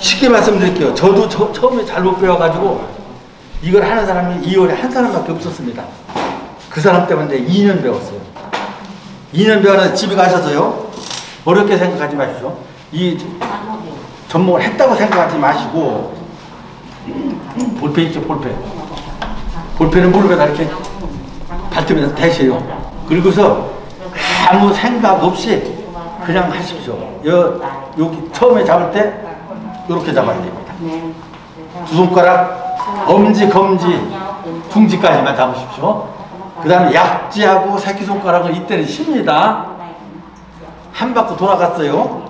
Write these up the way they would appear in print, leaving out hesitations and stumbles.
쉽게 말씀드릴게요. 저도 처음에 잘못 배워가지고 이걸 하는 사람이 2월에 한 사람밖에 없었습니다. 그 사람 때문에 2년 배웠어요. 2년 배워서 집에 가셔서요. 어렵게 생각하지 마십시오. 이 접목을 했다고 생각하지 마시고 볼펜 있죠, 볼펜. 볼펜은 무릎에다 이렇게 발톱에다 대세요. 그리고서 아무 생각 없이 그냥 하십시오. 여기 처음에 잡을 때 이렇게 잡아야 됩니다. 두 손가락 엄지, 검지, 중지까지만 잡으십시오. 그 다음에 약지하고 새끼손가락은 이때는 쉽니다. 한 바퀴 돌아갔어요.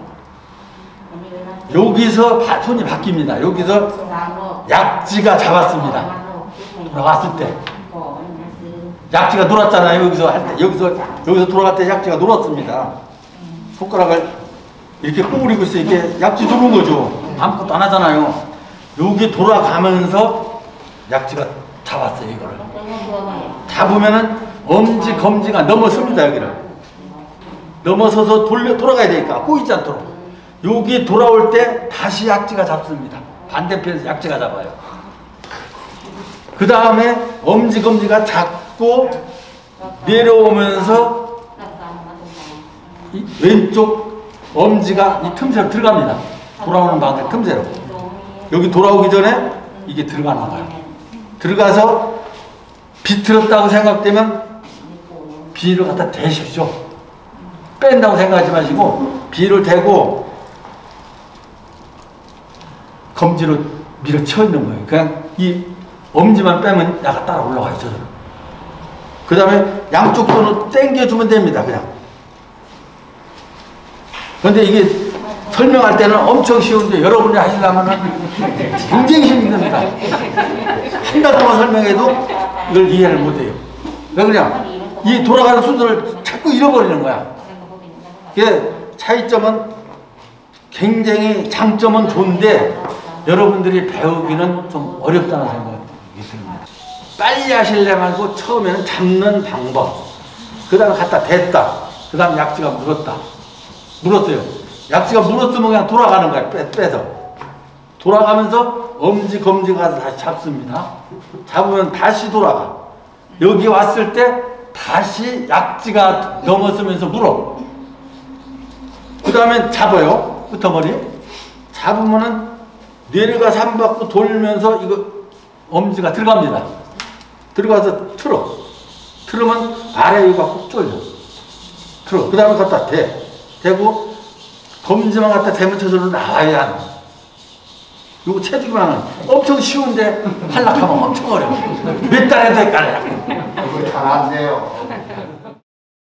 여기서 손이 바뀝니다. 여기서 약지가 잡았습니다. 돌아갔을 때 약지가 놀았잖아요. 여기서 할 때, 여기서 돌아갈 때 약지가 놀았습니다. 손가락을 이렇게 구부리고 있어. 이렇게 약지 두는 거죠. 아무것도 안 하잖아요. 여기 돌아가면서 약지가 잡았어요. 이거를 잡으면은 엄지, 검지가 넘어섭니다. 여기를 넘어서서 돌아가야 되니까 꼬이지 않도록 여기 돌아올 때 다시 약지가 잡습니다. 반대편에서 약지가 잡아요. 그 다음에 엄지, 검지가 잡고 내려오면서 이 왼쪽 엄지가 이 틈새로 들어갑니다. 돌아오는 방향 틈새로. 여기 돌아오기 전에 이게 들어가는 거예요. 들어가서 비틀었다고 생각되면 비닐을 갖다 대십시오. 뺀다고 생각하지 마시고 비닐을 대고 검지로 밀어쳐 있는 거예요. 그냥 이 엄지만 빼면 약간 따라 올라와요. 저절로. 그 다음에 양쪽 손으로 당겨주면 됩니다. 그냥. 그런데 이게 설명할 때는 엄청 쉬운데 여러분이 하시려면 굉장히 힘듭니다. 한 달 동안 설명해도 이걸 이해를 못해요. 왜 그냥 이 돌아가는 순서를 자꾸 잃어버리는 거야. 이게 차이점은 굉장히 장점은 좋은데 여러분들이 배우기는 좀 어렵다는 생각이 듭니다. 빨리 하실래 말고 처음에는 잡는 방법, 그 다음에 갖다 댔다, 그 다음 약지가 물었다. 물었어요. 약지가 물었으면 그냥 돌아가는 거야. 빼서 돌아가면서 엄지, 검지가 가서 다시 잡습니다. 잡으면 다시 돌아가. 여기 왔을 때 다시 약지가 넘어서면서 물어. 그 다음에 잡아요. 끄트머리 잡으면은 내려가서 한 바퀴 돌면서 이거 엄지가 들어갑니다. 들어가서 틀어. 틀으면 아래 위가 꾹 졸려. 틀어. 그 다음에 갖다 대고 검지만 갖다 대면 저절로 나와야 하는. 요거 체중만은 엄청 쉬운데 하려고 하면 엄청 어려워. 몇 달에 될까요? 그걸 잘 안 돼요.